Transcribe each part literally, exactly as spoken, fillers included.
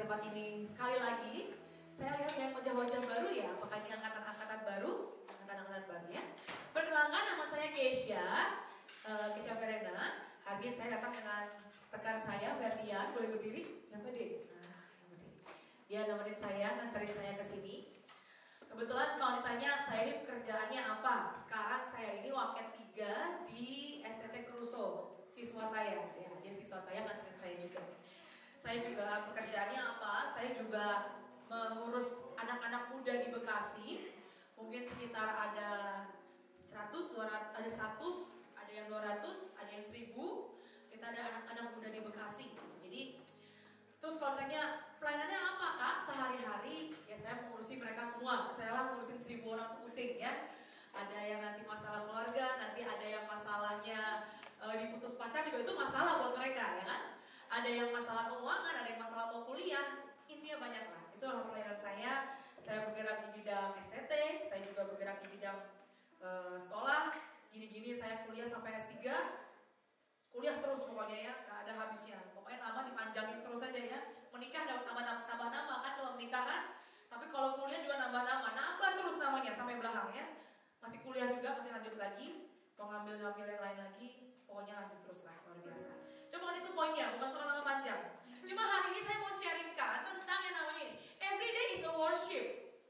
tempat ini. Sekali lagi, saya lihat banyak wajah-wajah baru ya. Apakah ini angkatan-angkatan baru? Angkatan-angkatan baru ya. Perkenalkan, nama saya Keisha, uh, Keisha Verena. Hari ini saya datang dengan rekan saya, Ferdian. Boleh berdiri? Siapa deh? Nah, yang berdiri. Dia nemenin saya, nganterin saya ke sini. Kebetulan kalau ditanya saya ini pekerjaannya apa? Sekarang saya ini waket tiga di S T T Crusoe, siswa saya. Ya, dia siswa saya, nganterin saya juga. Saya juga pekerjaannya apa? Saya juga mengurus anak-anak muda di Bekasi. Mungkin sekitar ada seratus, dua ratus, ada seratus, ada yang dua ratus, ada yang seribu. Kita ada anak-anak muda di Bekasi. Jadi terus kalau ditanya pelayanannya apa kak? Sehari-hari ya saya mengurusi mereka semua. Percayalah ngurusin seribu orang tuh pusing ya. Ada yang nanti masalah keluarga, nanti ada yang masalahnya e, diputus pacar juga itu masalah buat mereka ya kan. Ada yang masalah keuangan, ada yang masalah mau kuliah. Intinya banyak lah. Itulah pelayanan saya. Saya bergerak di bidang S T T, saya juga bergerak di bidang e, sekolah. Gini-gini saya kuliah sampai S tiga. Kuliah terus pokoknya ya, gak ada habisnya. Pokoknya nama dipanjangin terus aja ya. Menikah dapat tambah-tambah nama kan kalau menikah kan. Tapi kalau kuliah juga nambah nama, nambah terus namanya sampai belakang ya. Masih kuliah juga, masih lanjut lagi. Mau ngambil-ngambil yang lain lagi, pokoknya lanjut terus lah, luar biasa. Cuma itu poinnya, bukan soal nama panjang. Cuma hari ini saya mau sharingkan tentang yang namanya ini, every day is a worship.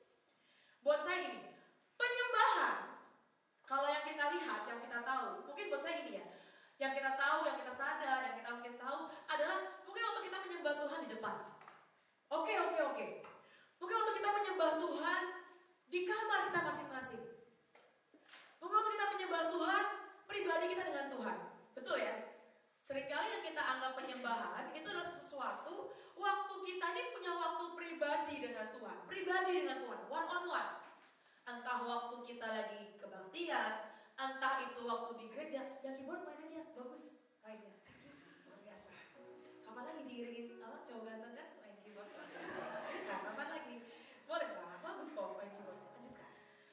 Buat saya gini, penyembahan. Kalau yang kita lihat, yang kita tahu, mungkin buat saya gini ya. Yang kita tahu, yang kita sadar, yang kita mungkin tahu adalah mungkin waktu kita menyembah Tuhan di depan. Oke, oke, oke. Mungkin waktu kita menyembah Tuhan di kamar kita masing-masing. Mungkin waktu kita menyembah Tuhan, pribadi kita dengan Tuhan. Betul ya? Seringkali yang kita anggap penyembahan itu adalah sesuatu waktu kita ini punya waktu pribadi dengan Tuhan. Pribadi dengan Tuhan, one on one. Entah waktu kita lagi kebaktian, entah itu waktu di gereja, yang keyboard main aja, bagus mainnya, luar biasa. Kapan lagi diiringin apa cowok ganteng kan main keyboard luar biasa. Nah, kapan lagi? Boleh lah, bagus kok main keyboard. Lanjutkan.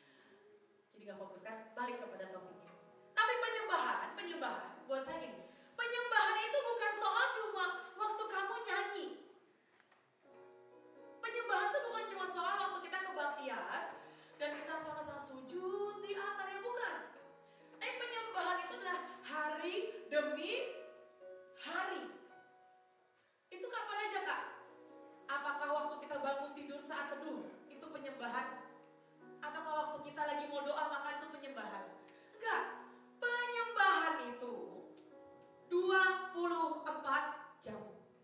Jadi gak fokus kan? Balik kepada topiknya. Tapi penyembahan, penyembahan buat saya gini, penyembahan itu bukan soal cuma waktu kamu nyanyi. Penyembahan itu bukan cuma soal waktu kita kebaktian dan kita sama-sama sujud di altar, ya bukan. Tapi penyembahan itu adalah hari demi hari. Itu kapan aja kak? Apakah waktu kita bangun tidur saat teduh itu penyembahan? Apakah waktu kita lagi mau doa makan itu penyembahan? Enggak. Penyembahan itu dua puluh empat jam.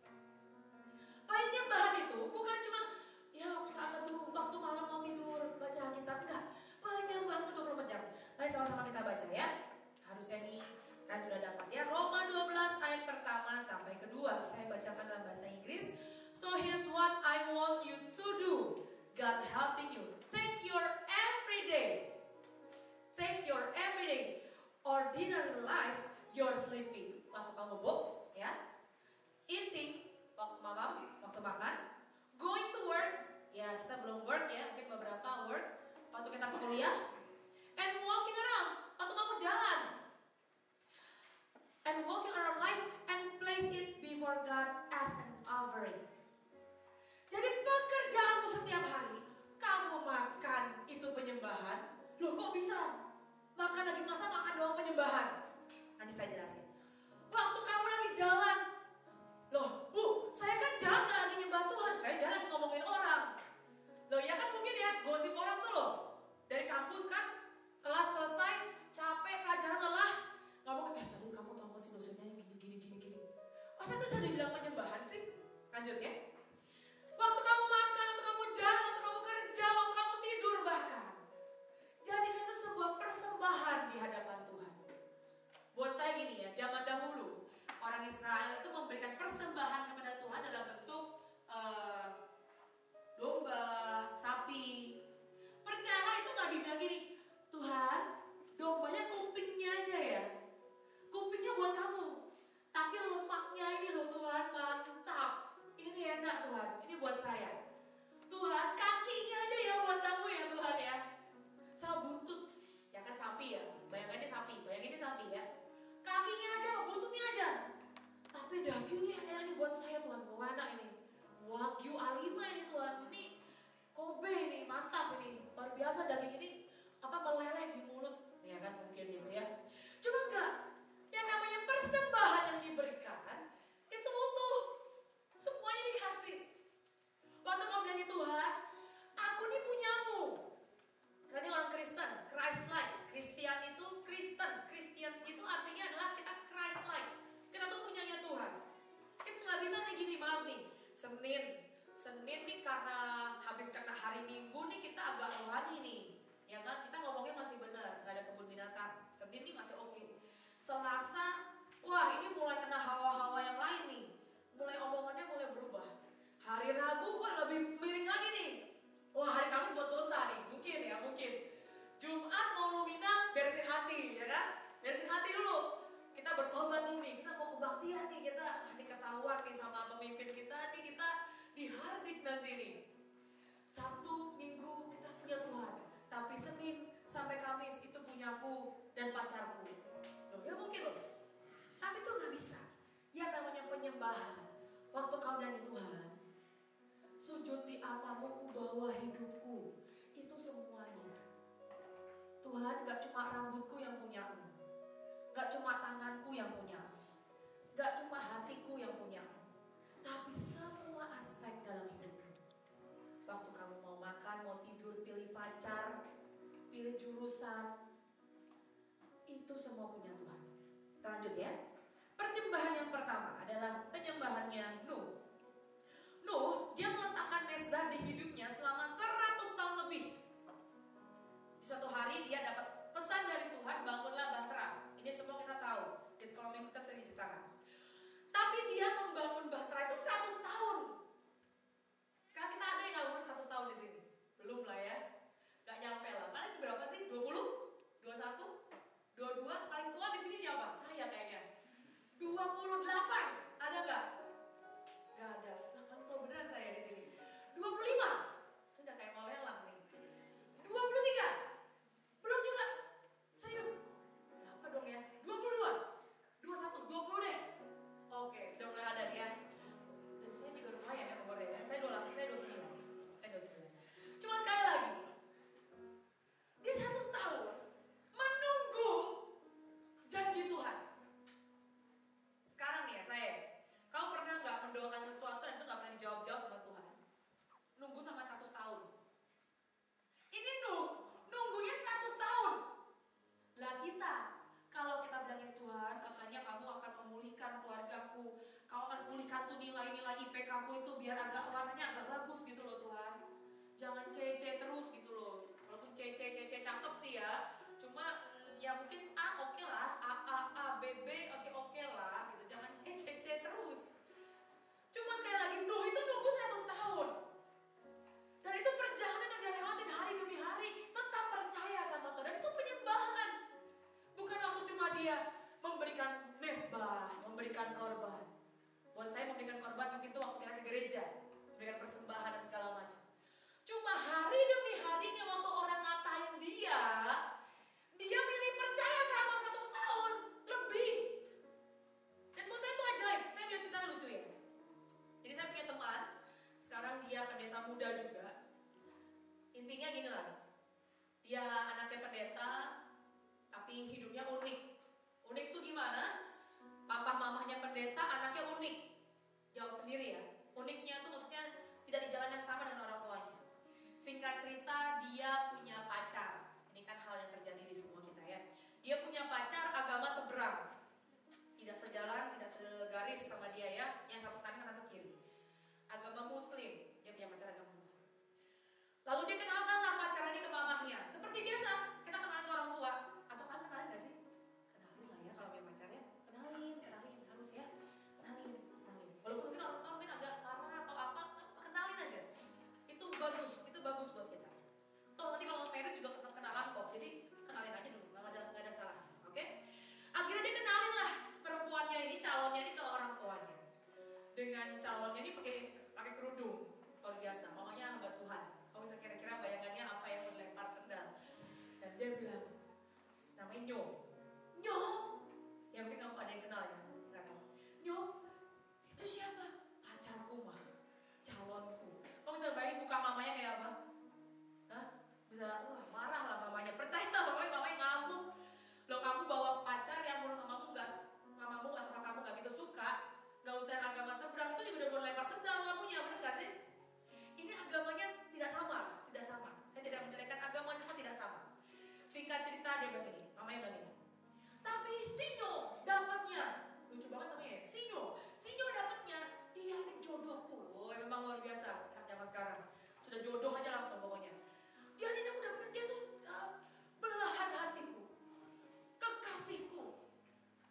Penyembahan itu bukan cuma ya waktu saat teduh, waktu malam mau tidur baca Alkitab, enggak. Penyembahan itu dua puluh empat jam. Mari sama-sama kita baca ya. Harusnya nih kan sudah dapat ya. Roma dua belas ayat pertama sampai kedua. Saya bacakan dalam bahasa Inggris. So here's what I want you to do. God helping you. Take your everyday. Take your everyday ordinary life. You're sleeping. Waktu kamu bob ya. Eating. Waktu makan. Waktu makan. Going to work. Ya kita belum work ya. Mungkin beberapa work. Waktu kita kuliah. And walking around. Waktu kamu jalan. And walking around life. And place it before God as an offering. Jadi pekerjaanmu setiap hari. Kamu makan itu penyembahan. Loh kok bisa? Makan lagi masa makan doang penyembahan? Nanti saya jelasin. Waktu kamu lagi jalan. Loh bu, saya kan jalan gak lagi nyembah Tuhan. Saya jalan lagi ngomongin orang. Loh ya kan mungkin ya gosip orang tuh loh. Dari kampus kan, kelas selesai, capek, pelajaran lelah, ngomong, eh tadi kamu tau gak sih dosennya yang gini, gini, gini, gini. Masa itu saya dibilang penyembahan sih? Lanjut ya. Waktu kamu makan, waktu kamu jalan, waktu kamu kerja, waktu kamu tidur bahkan. Jadikan itu sebuah persembahan di hadapan Tuhan. Buat saya gini ya, zaman dahulu, orang Israel itu memberikan persembahan kepada Tuhan dalam bentuk uh, domba, sapi. Percayalah itu gak dibilang gini, Tuhan, dombanya kupingnya aja ya. Kupingnya buat kamu. Tapi lemaknya ini loh Tuhan, mantap. Ini enak Tuhan, ini buat saya. Tuhan, kakinya aja ya buat kamu ya Tuhan ya. Sama buntut, ya kan sapi ya. Bayangannya sapi, bayanginnya sapi ya. Kakinya aja Selasa, wah ini mulai kena hawa-hawa yang lain nih. Mulai omongannya mulai berubah. Hari Rabu, wah lebih miring lagi nih. Wah hari Kamis buat dosa nih, mungkin ya mungkin. Jumat mau lumina, beresin hati, ya kan? Beresin hati dulu. Kita bertobat dulu nih, kita mau kebaktian nih, kita nanti ketahuan nih sama pemimpin kita nih, kita dihardik nanti nih. Sabtu, Minggu kita punya Tuhan, tapi Senin sampai Kamis itu punyaku dan pacarku. Loh ya mungkin loh, tapi itu nggak bisa. Yang namanya penyembahan, waktu kau nyanyi Tuhan, sujud di atamu ku bawa hidupku, itu semuanya. Tuhan gak cuma rambutku yang punyamu, gak cuma tanganku yang punyamu, gak cuma hatiku yang punyamu, tapi semua aspek dalam hidupmu. Waktu kamu mau makan, mau tidur, pilih pacar, pilih jurusan, itu semua punya Tuhan. Kita lanjut ya. Penyembahan yang pertama adalah penyembahannya Nuh. Nuh, dia meletakkan mesbah di hidupnya selama seratus tahun lebih. Di suatu hari dia dapat pesan dari Tuhan, bangunlah bahtera. Ini semua kita tahu, di sekolah minggu kita sering diceritakan. Tapi dia membangun bahtera itu seratus tahun. Sekarang kita ada yang gak umur seratus tahun di sini? Belum lah ya. Gak nyampe lah. Paling berapa sih? dua puluh? dua puluh satu? dua puluh dua? Paling tua di sini siapa? Saya kayaknya. dua puluh delapan. Ada gak? Gak ada. Nah, kan tua beneran saya di sini. dua puluh lima. Udah kayak mau lelang nih. dua puluh tiga. Belum juga. Serius. Berapa dong ya? dua puluh dua. dua puluh satu, dua puluh deh. Oke, udah mulai ada dia. Dan saya juga lumayan ya umurnya ya. Saya dua puluh delapan, saya dua puluh sembilan. Saya dua puluh sembilan. Cuma sekali lagi. Dia seratus tahun menunggu janji Tuhan. Sekarang nih ya saya, kamu pernah gak mendoakan sesuatu dan itu gak pernah dijawab-jawab sama Tuhan? Nunggu sama seratus tahun. Ini Nuh, nunggunya seratus tahun. Lah kita, kalau kita bilangin Tuhan, katanya kamu akan memulihkan keluargaku, kamu akan pulihkan tuh nilai-nilai I P K ku itu biar agak warnanya agak bagus gitu loh Tuhan. Jangan C C terus gitu loh. Walaupun C C C C cakep sih ya, cuma ya mungkin A oke okay lah, A A A B B masih oke okay lah gitu. Jangan C C C terus. Cuma sekali lagi Nuh itu nunggu seratus tahun. Dan itu perjalanan yang dia lewatin hari demi hari, tetap percaya sama Tuhan. Dan itu penyembahan. Bukan waktu cuma dia memberikan mesbah, memberikan korban. Buat saya memberikan korban mungkin itu waktu kita ke gereja, memberikan persembahan dan segala macam. Cuma hari demi harinya waktu orang ngatain dia, dia milih percaya sama satu tahun lebih. Dan buat saya itu ajaib. Saya punya cerita lucu ya. Jadi saya punya teman, sekarang dia pendeta muda juga. Intinya gini lah, dia anaknya pendeta, tapi hidupnya unik. Unik tuh gimana? Papa mamahnya pendeta, anaknya unik. Jawab sendiri ya. Uniknya tuh maksudnya tidak di jalan yang sama dengan orang tuanya. Singkat cerita, dia punya pacar. Ini kan hal yang terjadi di semua kita ya. Dia punya pacar agama seberang, tidak sejalan, tidak segaris sama dia ya. Yang satu kanan, satu kiri. Agama Muslim. Dia punya pacar agama Muslim. Lalu dia kenalkanlah pacaran ini ke mamahnya. Seperti biasa, kita kenalan ke orang tua. Atau kan kenalin gak sih? Kenalin lah ya kalau punya pacarnya. Kenalin, kenalin harus ya. Kenalin, kenalin. Walaupun mungkin orang tua mungkin agak marah atau apa, kenalin aja. Itu bagus, itu bagus buat kita. Toh nanti kalau married juga kenalan kok. Jadi kenalin aja dulu, nggak ada nggak ada salahnya, oke? Okay? Akhirnya dia kenalin lah perempuannya ini, calonnya ini ke orang tuanya. Dengan calonnya ini pakai pakai kerudung, luar biasa. Mamanya hamba Tuhan. Kamu bisa kira-kira bayangannya apa yang mau dilempar sendal. Dan dia bilang, namanya Nyo. Nyo? Ya mungkin kamu ada yang kenal ya, nggak tahu. Nyo, itu siapa? Pacarku mah, calonku. Kamu bisa bayangin muka mamanya kayak apa? Hah? Bisa, wah marah lah mamanya. Percaya lah mamanya, mamanya ngamuk. Loh kamu bawa pacar yang menurut mamamu gak, mamamu atau kamu gak gitu suka, gak usah agama seberang, itu juga udah boleh lempar sendal kamunya, bener gak sih? Ini agamanya tidak sama, tidak sama. Saya tidak menjelekkan agama, cuma tidak sama. Singkat cerita dia bilang gini, mamanya bilang gini. Tapi Sinyo dapatnya, lucu banget namanya ya, Sinyo, Sinyo dapatnya dia jodohku. Oh memang luar biasa anak zaman sekarang. Sudah jodoh aja langsung pokoknya. Dia ini aku dapatnya dia tuh uh, belahan hatiku, kekasihku.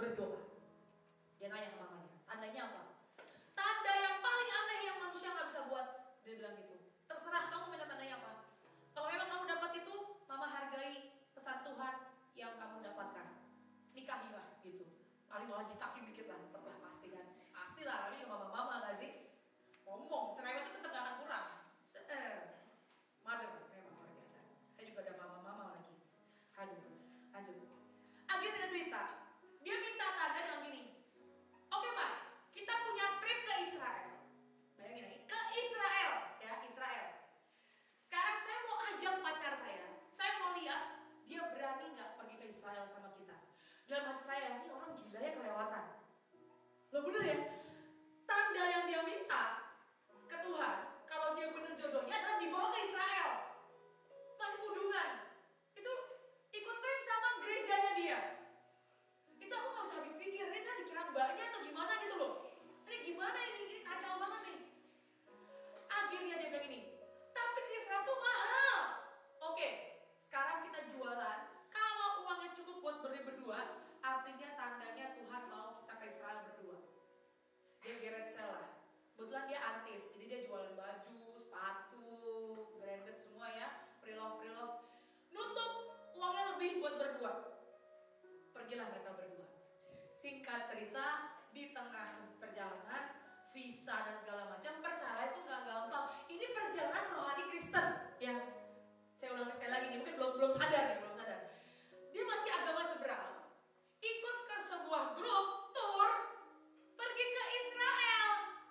berdoa. Dia nanya ke mamanya, tandanya apa? Tanda yang paling aneh yang manusia gak bisa buat. Dia bilang gitu, terserah kamu minta tandanya apa. Kalau memang kamu dapat itu, mama hargai pesan Tuhan yang kamu dapatkan. Nikahilah gitu. Paling malah jitakin dikit lah, tetap lah pasti kan. Pastilah, tapi mama-mama gak sih? Ngomong, cerewet itu tetap gak akan kurang. Eh, mother memang luar biasa. Saya juga ada mama-mama lagi. Aduh, lanjut. Agis ada cerita, dia minta tanda dengan gini. Oke Pak, kita punya trip ke Israel. Bayangin lagi, ke Israel, ya Israel. Sekarang saya mau ajak pacar saya. Saya mau lihat dia berani nggak pergi ke Israel sama kita. Dalam hati saya, ini orang gila ya kelewatan. Loh bener ya? Tanda yang dia minta ke Tuhan, kalau dia bener jodohnya adalah dibawa ke Israel. Masih hubungan. Itu ikut trip sama gerejanya dia. Itu aku harus habis pikir, ini kan dikira mbaknya atau gimana gitu loh. Ini gimana ini, ini kacau banget nih. Akhirnya dia bilang ini, tapi ke Israel tuh mahal. Oke, sekarang kita jualan. Kalau uangnya cukup buat beli berdua, artinya tandanya Tuhan mau kita ke Israel berdua. Dia garage sale lah. Kebetulan dia artis, jadi dia jualan baju, sepatu, branded semua ya, pre-love-pre-love. Nutup uangnya lebih buat berdua. Pergilah mereka berdua. Singkat cerita, di tengah perjalanan, visa dan segala macam, percaya itu nggak gampang. Ini perjalanan rohani Kristen, ya. Saya ulangi sekali lagi nih, mungkin belum belum sadar nih, belum sadar. Dia masih agama seberang, ikut ke sebuah grup tour, pergi ke Israel.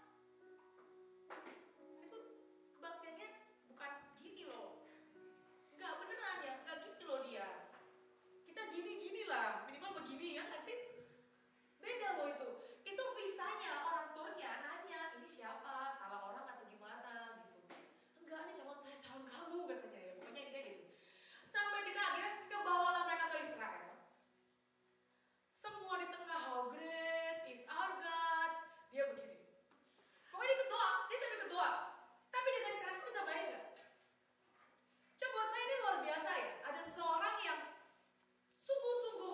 Itu kebaktiannya bukan gini loh, nggak beneran ya, nggak gini loh dia. Kita gini-gini lah, minimal begini ya nggak sih? Beda loh itu. Itu visanya, orang turnya nanya, ini siapa, salah orang atau gimana gitu. Enggak, ini calon saya, calon kamu katanya ya. Pokoknya intinya gitu. Sampai kita akhirnya kebawalah mereka ke Israel. Semua di tengah, how great is our God. Dia begini. Pokoknya dia ikut doa, dia tapi ikut doa. Tapi dengan cara itu bisa bayang nggak? Coba buat saya ini luar biasa ya. Ada seseorang yang sungguh-sungguh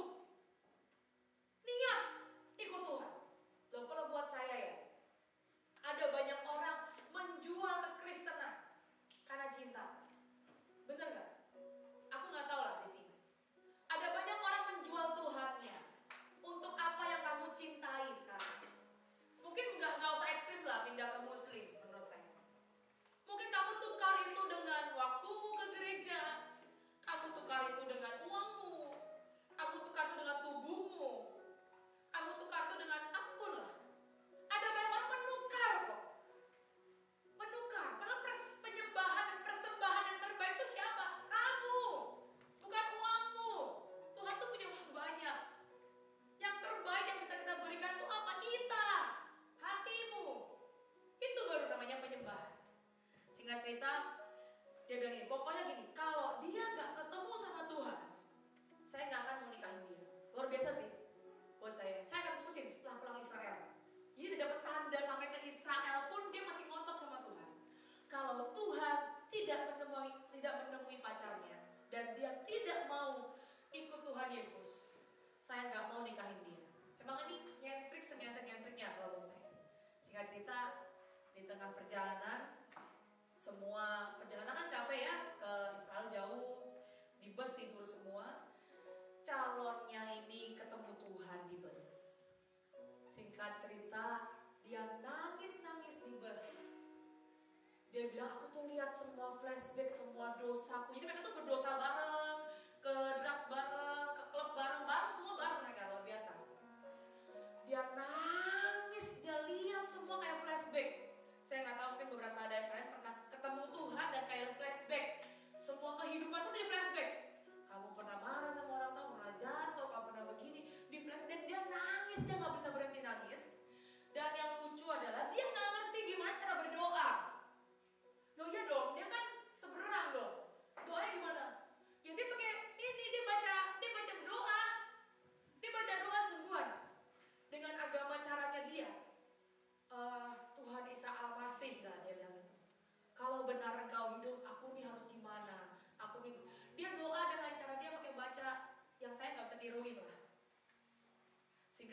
niat ikut Tuhan. Loh kalau buat saya ya, ada banyak orang menjual kekristenan karena cinta. Bener gak? Aku gak tahu lah di sini. Ada banyak orang menjual Tuhannya untuk apa yang kamu cintai sekarang. Mungkin gak, gak usah ekstrim lah pindah ke muslim menurut saya. Mungkin kamu tukar itu dengan waktumu ke gereja. Kamu tukar itu dengan uangmu. Kamu tukar itu dengan tubuhmu. Kamu tukar itu dengan apapun lah. Ada banyak orang menukar kok. Menukar. Padahal penyembahan, persembahan yang terbaik itu siapa? Kamu. Bukan uangmu. Tuhan tuh punya uang banyak. Yang terbaik yang bisa kita berikan itu apa? Kita. Hatimu. Itu baru namanya penyembahan. Singkat cerita, dia bilang gini, pokoknya gini, kalau dia gak ketemu sama Tuhan, saya gak akan mau nikahin dia. Luar biasa sih buat saya. Saya akan putusin setelah pulang Israel. Jadi dia dapat tanda sampai ke Israel pun dia masih ngotot sama Tuhan. Kalau Tuhan tidak menemui tidak menemui pacarnya dan dia tidak mau ikut Tuhan Yesus, saya nggak mau nikahin dia. Emang ini nyentrik senyentrik-nyentriknya kalau menurut saya. Singkat cerita, di tengah perjalanan, semua perjalanan kan capek ya, ke Israel jauh, di bus tidur semua. Calonnya ini ketemu Tuhan di bus. Singkat cerita, dia nangis-nangis di bus. Dia bilang, aku tuh lihat semua flashback, semua dosaku. Jadi mereka tuh berdosa bareng, ke drugs bareng, ke klub bareng-bareng, semua bareng mereka, luar biasa. Dia nangis, dia lihat semua kayak flashback. Saya nggak tahu, mungkin beberapa dari kalian pernah ketemu Tuhan dan kayak flashback. Semua kehidupan tuh di flashback. Kamu pernah marah sama orang tua, pernah jatuh, kamu pernah begini, di flash, dan dia nangis, dia nggak bisa berhenti nangis. Dan yang lucu adalah dia nggak ngerti gimana cara berdoa. Loh ya dong, dia kan seberang loh. Doanya gimana?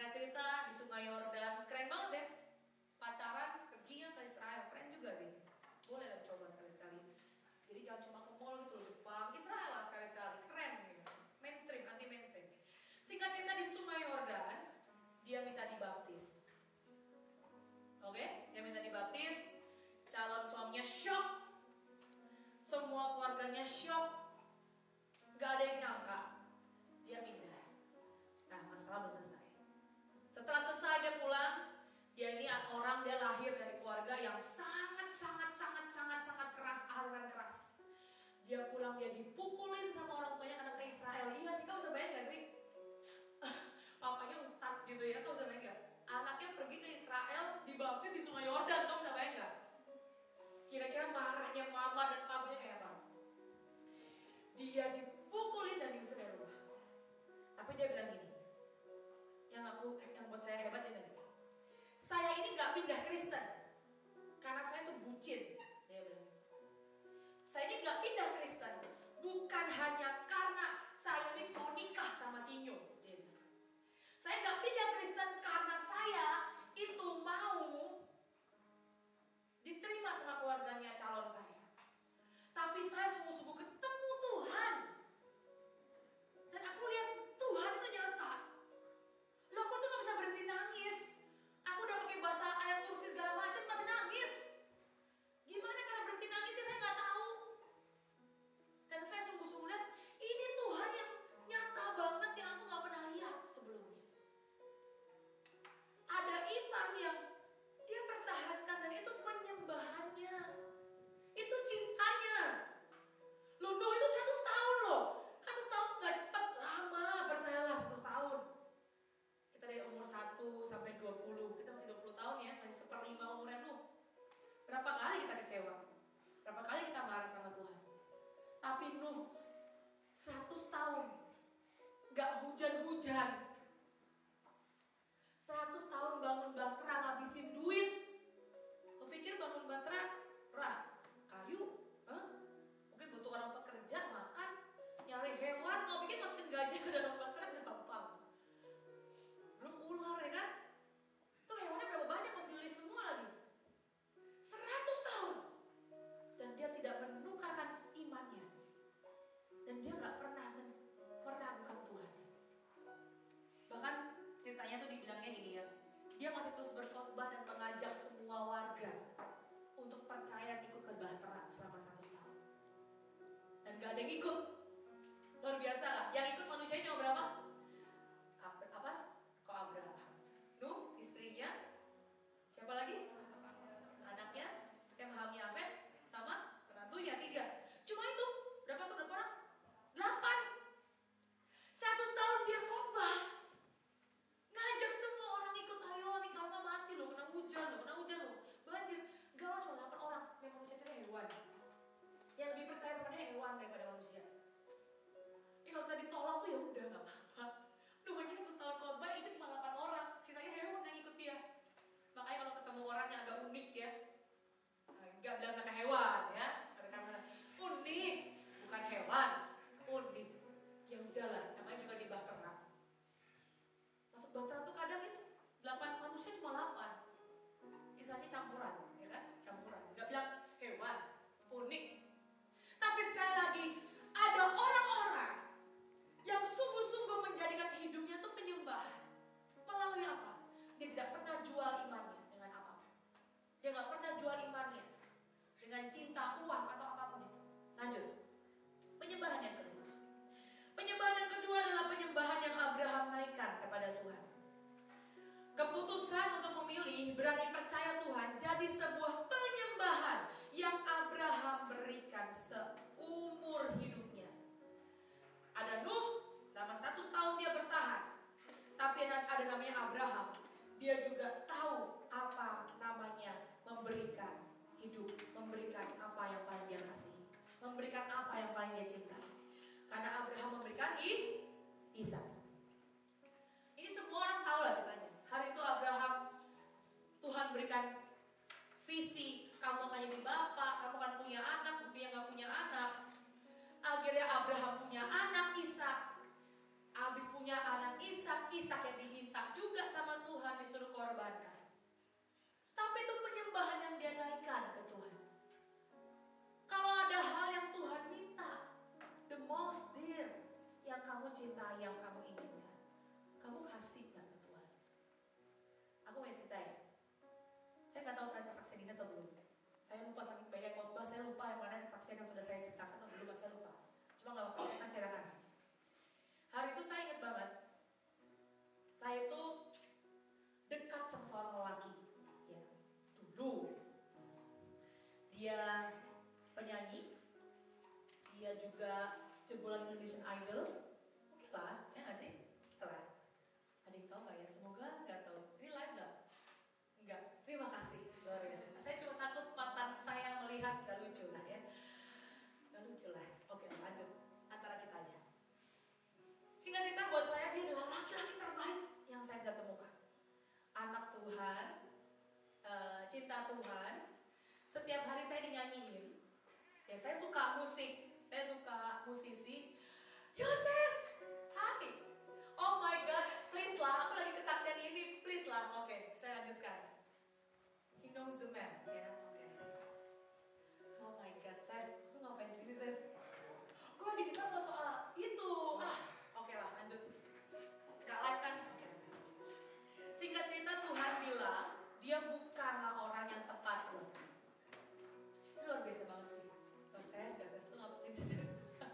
Singkat cerita, di Sungai Yordan, keren banget ya. Pacaran, perginya ke Israel, keren juga sih. Boleh lah coba sekali-sekali. Jadi jangan cuma ke mall gitu loh, Jepang, Israel lah sekali-sekali, keren gitu. Mainstream, anti mainstream. Singkat cerita di Sungai Yordan, dia minta dibaptis. Oke, dia minta dibaptis. Calon suaminya shock. Semua keluarganya shock. Gak ada yang nyangka. Dia pindah. Nah, masalah belum selesai. Setelah selesai dia pulang. Dia ini orang, dia lahir dari keluarga yang sangat, sangat, sangat, sangat, sangat keras, aliran keras. Dia pulang, dia dipukulin sama orang tuanya karena ke Israel. Iya sih, kamu bisa bayang gak sih? Papanya ustadz gitu ya, kamu bisa bayang gak? Anaknya pergi ke Israel, dibaptis di Sungai Yordan, kamu bisa bayang gak? Kira-kira marahnya mama dan papanya kayak apa? Dia dipukulin dan diusir dari rumah. Tapi dia bilang gini, yang aku, yang buat saya hebat dia bilang gini, saya ini gak pindah Kristen karena saya tuh bucin. Dia bilang, saya ini gak pindah Kristen bukan hanya karena saya ini mau nikah sama sinyo. Dia bilang, saya gak pindah Kristen karena saya itu mau diterima sama keluarganya calon saya. Tapi saya sungguh-sungguh ketemu Tuhan. Dan aku lihat Tuhan itu nyata. Loh, aku tuh gak bisa berhenti nangis. Aku udah pakai bahasa ayat kursi segala macam masih nangis. Gimana cara berhenti nangis sih saya gak tahu. Dan saya sungguh-sungguh lihat ini Tuhan yang nyata banget yang aku gak pernah lihat sebelumnya. Ada iman yang dia pertahankan dan itu penyembahannya. Itu cintanya. Loh, Nuh itu seratus tahun loh. Seratus tahun gak cepat, lama, percayalah seratus tahun. Kita dari umur satu sampai dua puluh, kita masih dua puluh tahun ya, masih seperlima umurnya Nuh. Berapa kali kita kecewa? Berapa kali kita marah sama Tuhan? Tapi Nuh seratus tahun gak hujan-hujan. seratus tahun bangun bahtera, ngabisin duit. Kau pikir bangun bahtera rah, kayu, huh? Mungkin butuh orang pekerja, makan, nyari hewan. Kau pikir masukin gajah ke dalam bahtera gampang? Belum ular ya kan? Tuh hewannya berapa banyak harus ditulis semua lagi. seratus tahun. Dan dia tidak menukarkan imannya. Dan dia gak pernah meragukan Tuhan. Bahkan ceritanya tuh dibilangnya gini ya, dia masih terus berkhotbah dan mengajak semua warga untuk percaya dan ikut ke bahtera selama seratus tahun. Dan gak ada yang ikut. Luar biasa gak? Yang ikut manusianya cuma berapa? Apa? Kok Abraham? Nuh, istrinya. Siapa lagi? Anaknya, Sem, Ham, Yafet, sama menantunya tiga. Cuma itu. Berapa tuh? Berapa orang? Delapan. Seratus tahun dia khotbah. Ngajak semua orang ikut, ayo nih kalau nggak mati loh, kena hujan loh, kena hujan loh, banjir. Gak mau cuma delapan orang, memang manusia saya hewan. Yang lebih percaya sama dia hewan daripada manusia. Ini kalau sudah ditolak tuh ya udah nggak apa-apa. Duh, ini seratus tahun khotbah itu cuma delapan orang, sisanya hewan yang ikut dia. Makanya kalau ketemu orang yang agak unik ya, nggak bilang mereka hewan ya, mereka bilang unik, bukan hewan, unik. Ya udahlah, namanya juga di bahtera. Masuk bahtera tuh kadang itu delapan manusia cuma delapan. Misalnya campuran, ya kan? Campuran. Gak bilang hewan, unik. Tapi sekali lagi ada orang-orang yang sungguh-sungguh menjadikan hidupnya tuh penyembahan. Melalui apa? Dia tidak pernah jual imannya dengan apapun. Dia gak pernah jual imannya dengan cinta, uang atau apapun itu. Lanjut. Penyembahan yang kedua. Penyembahan yang kedua adalah penyembahan yang Abraham naikkan kepada Tuhan. Keputusan untuk memilih berani percaya Tuhan jadi sebuah penyembahan yang Abraham berikan seumur hidupnya. Ada Nuh, selama seratus tahun dia bertahan. Tapi ada namanya Abraham. Dia juga tahu apa namanya memberikan hidup, memberikan apa yang paling dia kasih, memberikan apa yang paling dia cintai. Karena Abraham memberikan I, Ishak. Ini semua orang tahu lah ceritanya. Hari itu Abraham, Tuhan berikan visi, kamu akan jadi bapak, kamu akan punya anak, buktinya gak punya anak. Akhirnya Abraham punya anak Ishak. Habis punya anak Ishak, Ishak yang diminta juga sama cinta Tuhan, setiap hari saya dinyanyiin. Ya saya suka musik, saya suka musisi. Yoses, hai. Oh my God, please lah, aku lagi kesaksian ini, please lah. Oke, okay, saya lanjutkan. He knows the man, ya. Yeah? Oke. Okay. Oh my God, Ses, lu ngapain di sini, Ses? Gue lagi cerita mau soal itu. Ah, oke okay lah, lanjut. Gak live kan? Oke. Okay. Singkat cerita, Tuhan bilang dia bukanlah orang yang tepat buat kamu. Ini luar biasa banget sih. Oh, Ses, gak Ses, lu ngapain sih, Ses?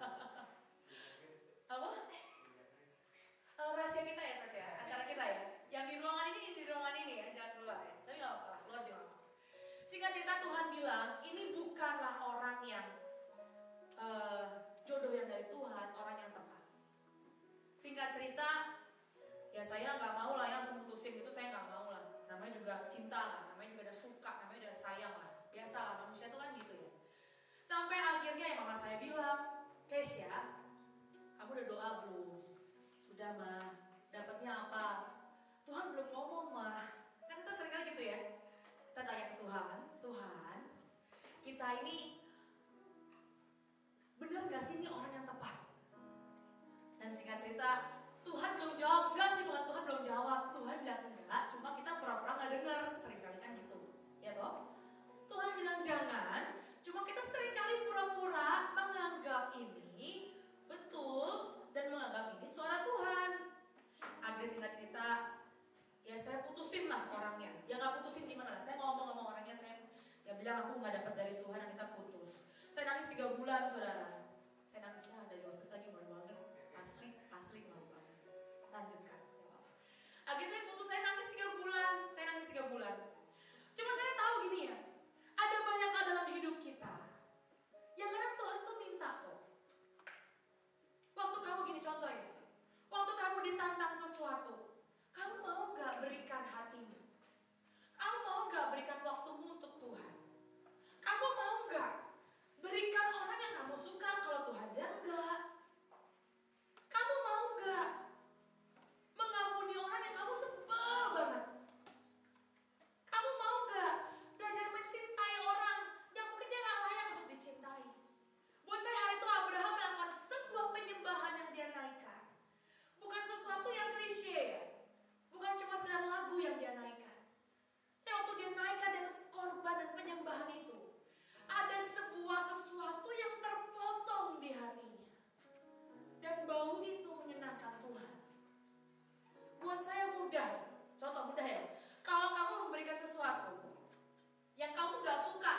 Apa? Uh, rahasia kita ya, Ses ya, antara kita ya. Yang di ruangan ini, di ruangan ini ya, jangan keluar ya. Tapi gak apa-apa, keluar juga. Singkat cerita, Tuhan bilang ini bukanlah orang yang uh, jodoh yang dari Tuhan, orang yang tepat. Singkat cerita, ya saya nggak mau lah yang langsung putusin itu, saya nggak mau lah. Namanya juga cinta lah, namanya juga udah suka, namanya udah sayang lah. Biasalah manusia itu kan gitu ya. Sampai akhirnya ya mama saya bilang, Kesha, kamu udah doa belum? Sudah mah, dapatnya apa? Tuhan belum ngomong mah. Kan kita sering kali gitu ya. Kita tanya ke Tuhan, Tuhan, kita ini benar gak sih ini orang yang tepat? Dan singkat cerita, Tuhan belum jawab. Enggak sih, bukan Tuhan belum jawab. Tuhan bilang enggak, cuma kita pura-pura gak dengar. Seringkali kan gitu, ya toh? Tuhan bilang jangan, cuma kita seringkali pura-pura menganggap ini betul dan menganggap ini suara Tuhan. Akhirnya singkat cerita, ya saya putusin lah orangnya. Ya gak putusin gimana lah, saya ngomong sama orangnya, saya ya bilang aku gak dapat dari Tuhan dan kita putus. Saya nangis tiga bulan, saudara. Saya nangisnya ada Yoses lagi, malu banget. Asli, asli malu banget. Lanjutkan. Akhirnya saya putus, saya nangis tiga bulan. Saya nangis tiga bulan. Cuma saya tahu gini ya, ada banyak hal dalam hidup kita yang kadang Tuhan tuh minta kok. Waktu kamu gini contoh ya, waktu kamu ditantang sesuatu, kamu mau gak berikan hatimu? Kamu mau gak berikan waktumu untuk Tuhan? Kamu mau gak berikan orang yang kamu suka kalau Tuhan bilang enggak? Kamu mau gak mengampuni orang yang kamu sebel banget? Kamu mau gak belajar mencintai orang yang mungkin dia gak layak untuk dicintai? Buat saya hari itu Abraham melakukan sebuah penyembahan yang dia naikkan. Bukan sesuatu yang klise ya. Bukan cuma sekedar lagu yang dia naikkan. Tapi waktu dia naikkan di atas korban dan penyembahan itu, ada sebuah sesuatu yang terpotong di hatinya. Dan bau itu menyenangkan Tuhan. Buat saya mudah, contoh mudah ya. Kalau kamu memberikan sesuatu yang kamu gak suka,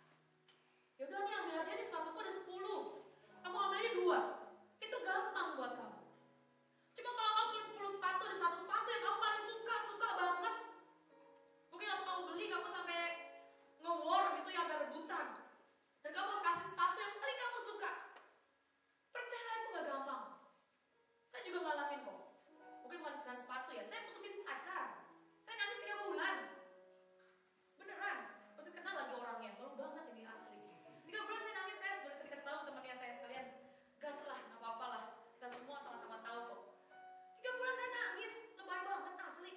ya udah nih ambil aja nih, sepatuku ada sepuluh, aku ambilnya dua. Itu gampang buat kamu. Cuma kalau kamu punya sepuluh sepatu, ada satu sepatu yang kamu paling suka, suka banget. Mungkin waktu kamu beli, kamu sampai nge-war gitu ya, sampai rebutan. Dan kamu harus kasih sepatu yang paling kamu suka. Percaya itu gak gampang. Saya juga ngalamin kok. Mungkin bukan kesalahan sepatu ya, saya putusin pacar. Saya nangis tiga bulan. Beneran, pasti kenal lagi orangnya. Malu banget ini asli. Tiga bulan saya nangis, saya sebenarnya dikasih tahu temannya saya sekalian. Gas lah, gak apa-apa lah. Kita semua sama-sama tahu kok. Tiga bulan saya nangis, lebay banget asli.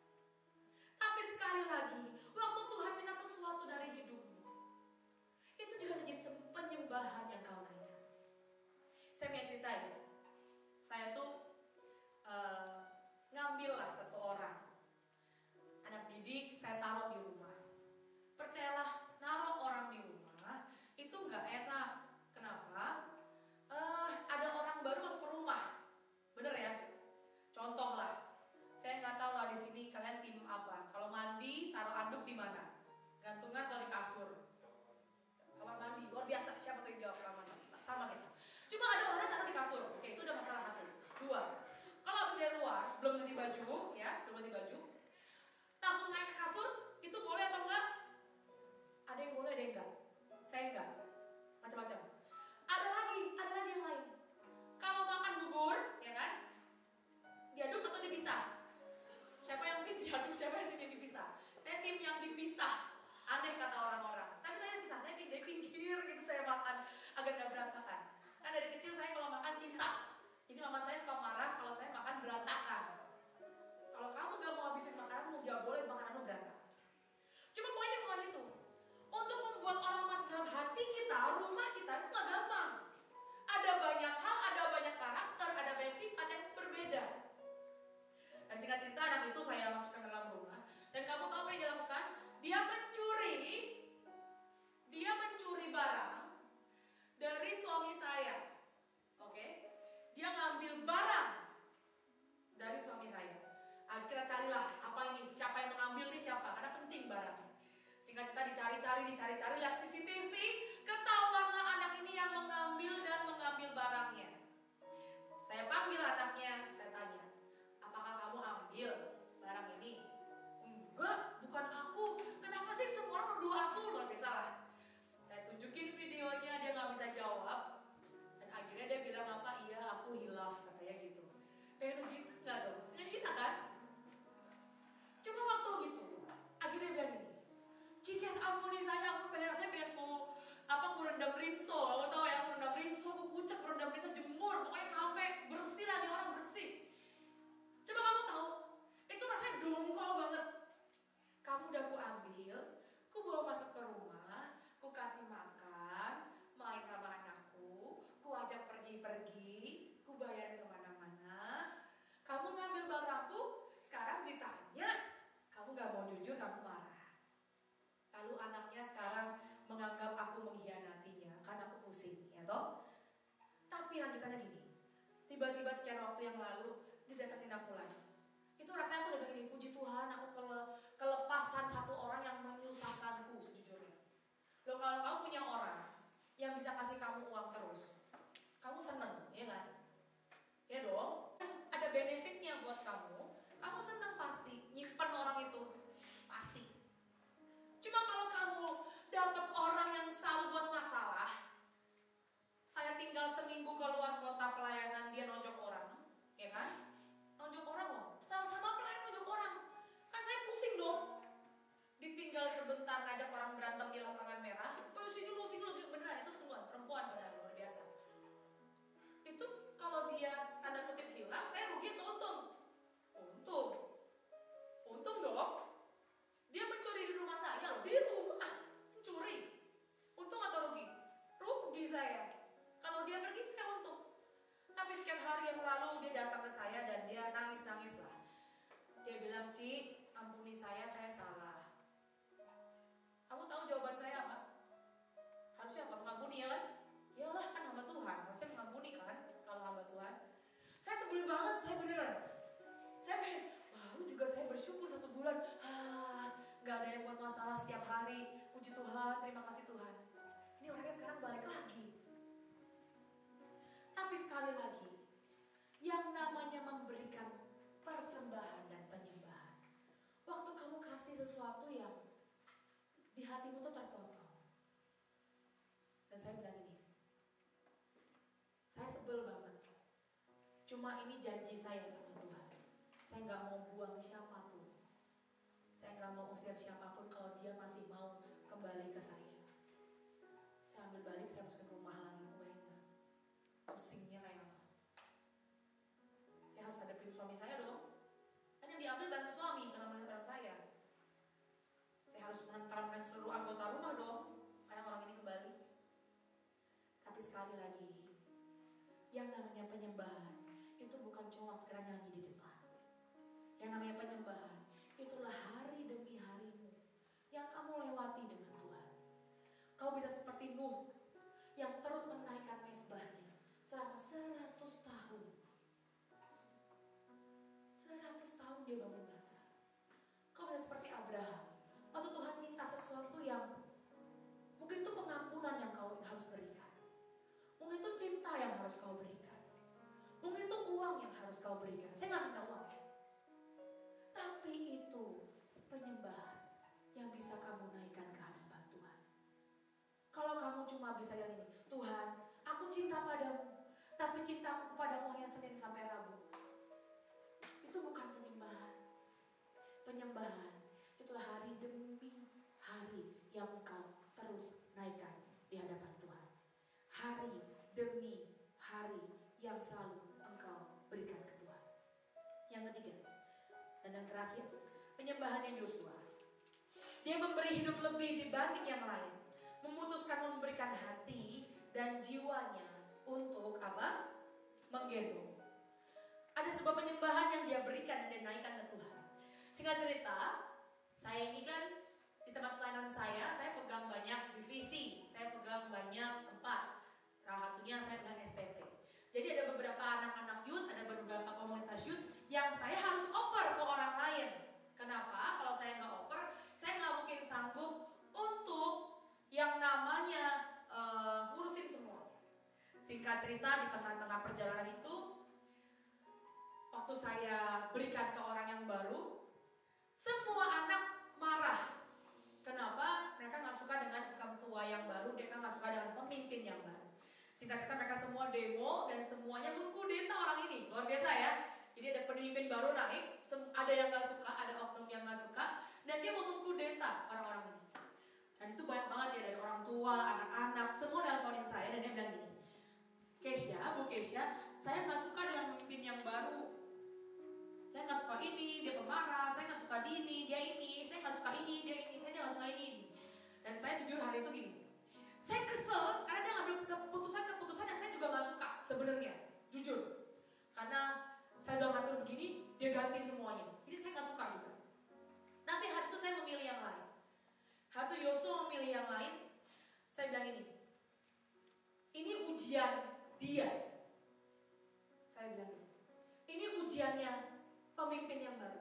Tapi sekali lagi, waktu Tuhan minta sesuatu dari hidupmu, itu juga jadi penyembahan yang kau naikkan. Saya punya cerita ya. Saya tuh uh, ngambil lah satu orang anak didik, saya taruh di rumah. Percayalah, naruh orang di rumah itu nggak enak. Kenapa? Uh, ada orang baru masuk ke rumah, bener ya? Contoh lah, saya nggak tahu lah di sini kalian tim apa. Kalau mandi, taruh anduk di mana? Gantungan atau di kasur? Kamar mandi, luar biasa. Siapa tuh yang jawab kamar mandi? Sama kita. Cuma ada orang yang taruh di kasur. Oke, itu udah masalah satu. Dua, kalau habis dari luar, belum ganti baju, ya, belum ganti baju, langsung naik ke kasur, itu boleh atau enggak? Ada yang boleh, ada yang enggak. Saya enggak. Macam-macam. Ada lagi, ada lagi yang lain. Kalau makan bubur, ya kan? Diaduk atau dipisah? Siapa yang tim diaduk, siapa yang tim yang dipisah? Saya tim yang dipisah. Aneh kata orang-orang. Tapi saya dipisah, saya pindah pinggir gitu saya makan agar gak berantakan. Kan dari kecil saya kalau makan sisa. Jadi mama saya suka marah kalau saya makan berantakan. Kalau kamu gak mau habisin makananmu, gak boleh makananmu berantakan. Cuma poinnya bukan itu. dicari-cari, lihat C C T V, ketahuanlah anak ini yang mengambil dan mengambil barangnya. Saya panggil anaknya, saya tanya, apakah kamu ambil barang ini? Enggak, bukan aku. Kenapa sih semua orang nuduh aku? Luar biasa lah. Saya tunjukin videonya, dia nggak bisa jawab. Dan akhirnya dia bilang apa? Iya, aku hilaf, katanya gitu. Pengen kita nggak dong? Pengen kita kan? Cuma waktu gitu, akhirnya dia bilang gini, Cikes ampuni saya, aku pengen saya pengen mau apa aku rendam rinso, kamu tahu ya, aku rendam rinso, aku kucek, aku rendam rinso, jemur, pokoknya sampai bersih lah nih orang bersih. Coba kamu tahu, itu rasanya dongkol banget. Kamu udah aku ambil, aku bawa masuk ke rumah, aku kasih makan, main sama anakku, aku ajak pergi-pergi, aku bayarin kemana-mana. Kamu ngambil barangku, sekarang ditanya, kamu gak mau jujur, kamu marah. Lalu anaknya sekarang menganggap aku mengkhianatinya, karena aku pusing, ya toh? Tapi lanjutannya gini, tiba-tiba sekian waktu yang lalu, dia datangin aku lagi. Itu rasanya aku udah bilang gini, puji Tuhan, aku kele, kelepasan satu orang yang menyusahkanku sejujurnya. Loh kalau kamu punya orang yang bisa kasih kamu uang terus, kamu seneng, ya kan? Ya dong, ada benefitnya buat kamu, kamu seneng pasti, nyimpen orang itu, pasti. Cuma kalau kamu dapat orang yang selalu buat masalah, saya tinggal seminggu keluar kota pelayanan, dia nonjok orang, ya kan? Nonjok orang loh, sama-sama pelayan nonjok orang. Kan saya pusing dong. Ditinggal sebentar ngajak orang berantem di lapangan merah, oh sini dulu, sini dulu, beneran itu semua perempuan benar luar biasa. Itu kalau dia tanda kutip hilang, saya rugi atau untung? Untung. Untung dong. Dia mencuri di rumah saya loh, di rumah mencuri. Untung atau rugi? Rugi saya. Kalau dia pergi saya untung. Tapi sekian hari yang lalu dia datang ke saya dan dia nangis-nangis lah. Dia bilang, Ci, ampuni saya, saya salah. Kamu tahu jawaban saya apa? Harusnya apa? Mengampuni ya kan? Iyalah kan hamba Tuhan, harusnya mengampuni kan kalau hamba Tuhan. Saya sebel banget, saya beneran. Saya pengen, baru juga saya bersyukur satu bulan, ah, gak ada yang buat masalah setiap hari. Puji Tuhan, terima kasih Tuhan. Ini orangnya sekarang balik lagi. Tapi sekali lagi, yang namanya memberikan persembahan dan penyembahan, waktu kamu kasih sesuatu yang di hatimu tuh terpotong. Dan saya bilang ini, saya sebel banget. Cuma ini janji saya sama Tuhan. Saya gak mau buang siapapun. Saya gak mau usir siapapun kalau dia masih mau kembali ke saya. Saya ambil balik, saya masukin rumah lagi. Bayangin, pusingnya kayak apa. Saya harus hadapin suami saya dong. Kan yang diambil barang suami, bukan barang saya. Saya harus menenteramkan seluruh anggota rumah dong, karena orang ini kembali. Tapi sekali lagi, yang namanya penyembahan itu bukan cuma waktu kita nyanyi di depan. Yang namanya penyembahan itulah hari demi harimu yang kamu lewati dengan Tuhan. Kau bisa seperti Nuh yang terus menaikkan mezbahnya selama seratus tahun. Seratus tahun dia bangun batra. Kau bisa seperti Abraham. Waktu Tuhan minta sesuatu yang mungkin itu pengampunan yang kau harus berikan. Mungkin itu cinta yang harus kau berikan. Mungkin itu uang yang harus kau berikan. Saya nggak minta uang ya. Tapi itu penyembahan yang bisa kamu naikkan ke hadapan Tuhan. Kalau kamu cuma bisa yang ini, Tuhan, aku cinta padamu, tapi cintaku kepadamu hanya Senin sampai Rabu. Itu bukan penyembahan. Penyembahan itulah hari demi hari yang engkau terus naikkan di hadapan Tuhan. Hari demi hari yang selalu engkau berikan ke Tuhan. Yang ketiga dan yang terakhir, penyembahannya Yosua. Dia memberi hidup lebih dibanding yang lain, memutuskan memberikan hati dan jiwanya untuk apa? Menggendong. Ada sebuah penyembahan yang dia berikan dan dia naikkan ke Tuhan. Singkat cerita, saya ini kan di tempat pelayanan saya, saya pegang banyak divisi, saya pegang banyak tempat. Salah satunya saya pegang S T T. Jadi ada beberapa anak-anak youth, ada beberapa komunitas youth yang saya harus oper ke orang lain. Kenapa? Kalau saya nggak oper, saya nggak mungkin sanggup untuk cerita di tengah-tengah perjalanan itu, waktu saya berikan ke orang yang baru, semua anak marah. Kenapa? Mereka gak suka dengan income tua yang baru, mereka gak suka dengan pemimpin yang baru. Singkat cerita mereka semua demo dan semuanya mengkudeta orang ini. Luar biasa ya. Jadi ada pemimpin baru naik, ada yang gak suka, ada oknum yang gak suka, dan dia mau mengkudeta orang-orang ini. Dan itu banyak banget ya, dari orang tua, anak-anak, semua nelfonin saya dan dia bilang gini, Kesha, Bu Kesha, saya gak suka dengan pemimpin yang baru. Saya gak suka ini, dia pemarah, saya gak suka ini, dia ini, saya gak suka ini, dia ini, saya gak suka ini. Dan saya jujur hari itu gini, saya kesel karena dia ngambil keputusan-keputusan yang saya juga gak suka sebenarnya, jujur. Karena saya udah ngatur begini, dia ganti semuanya. Jadi saya gak suka juga. Tapi hari itu saya memilih yang lain. Hari itu Yosua memilih yang lain. Saya bilang ini, ini ujian dia. Saya bilang gitu. Ini ujiannya pemimpin yang baru.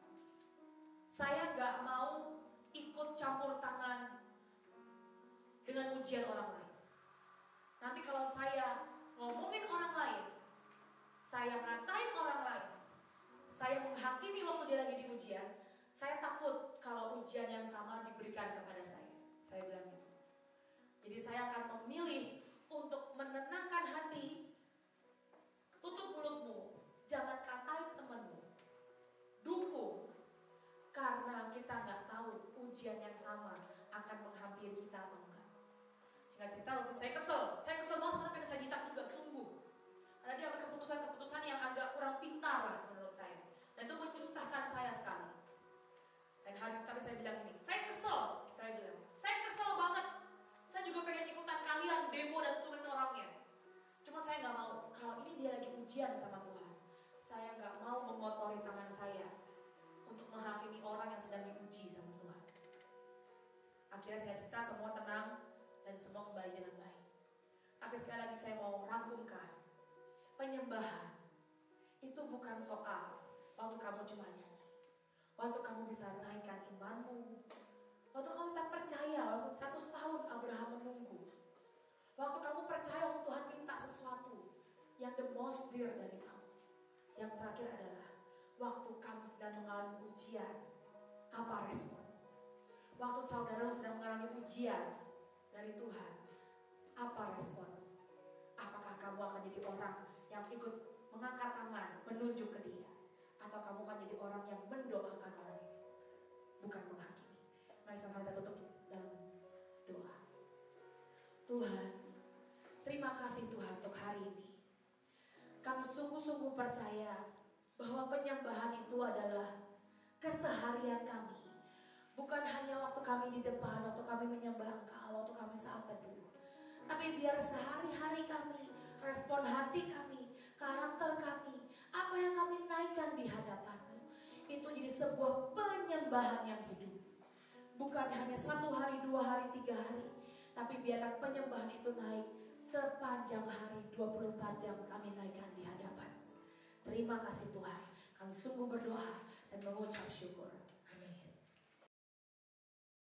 Saya gak mau ikut campur tangan dengan ujian orang lain. Nanti kalau saya ngomongin orang lain, saya ngatain orang lain, saya menghakimi waktu dia lagi di ujian, saya takut kalau ujian yang sama diberikan kepada saya. Saya bilang gitu. Jadi saya akan memilih untuk menenangkan hati. Tutup mulutmu, jangan katain temanmu, dukung, karena kita nggak tahu ujian yang sama akan menghampiri kita atau enggak. Singkat cerita, walaupun saya kesel, saya kesel banget sama pengen saya jitak juga sungguh. Karena dia ambil keputusan-keputusan yang agak kurang pintar lah menurut saya. Dan itu menyusahkan saya sekali. Dan hari itu tapi saya bilang ini, saya kesel, saya bilang, saya kesel banget. Saya juga pengen ikutan kalian demo dan turunin orangnya. Cuma saya gak mau, kalau ini dia lagi ujian sama Tuhan, saya gak mau mengotori tangan saya untuk menghakimi orang yang sedang diuji sama Tuhan. Akhirnya saya cerita semua tenang dan semua kembali dengan baik. Tapi sekali lagi saya mau rangkumkan, penyembahan itu bukan soal waktu kamu cuma nyanyi, waktu kamu bisa naikkan imanmu, waktu kamu tak percaya walaupun seratus tahun Abraham menunggu, waktu kamu percaya waktu Tuhan minta sesuatu yang the most dear dari kamu. Yang terakhir adalah waktu kamu sedang mengalami ujian, apa respon? Waktu saudara sedang mengalami ujian dari Tuhan, apa respon? Apakah kamu akan jadi orang yang ikut mengangkat tangan, menunjuk ke dia, atau kamu akan jadi orang yang mendoakan orang itu, bukan menghakimi? Mari sama kita tutup dalam doa. Tuhan, terima kasih Tuhan untuk hari ini. Kami sungguh-sungguh percaya bahwa penyembahan itu adalah keseharian kami. Bukan hanya waktu kami di depan, waktu kami menyembah Engkau, waktu kami saat teduh. Tapi biar sehari-hari kami, respon hati kami, karakter kami, apa yang kami naikkan di hadapan-Mu, itu jadi sebuah penyembahan yang hidup. Bukan hanya satu hari, dua hari, tiga hari, tapi biarkan penyembahan itu naik sepanjang hari, dua puluh empat jam kami naikkan di hadapan. Terima kasih Tuhan, kami sungguh berdoa dan mengucap syukur.